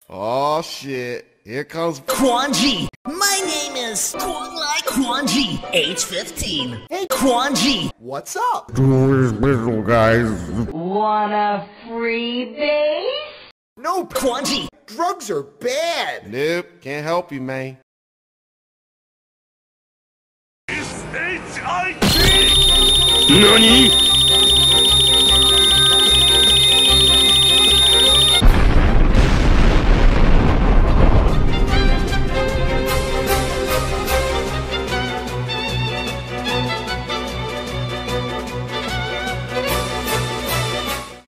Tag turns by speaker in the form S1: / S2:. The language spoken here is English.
S1: Oh shit. Here comes
S2: Quan Chi. My name is Kwang Lai Quan Chi, age 15. Hey, Quan Chi.
S3: What's up?
S1: little guys.
S4: Want a free base?
S3: Nope.
S2: Quan Chi.
S3: Drugs are bad.
S1: Nope, can't help you, man.
S5: NANI?!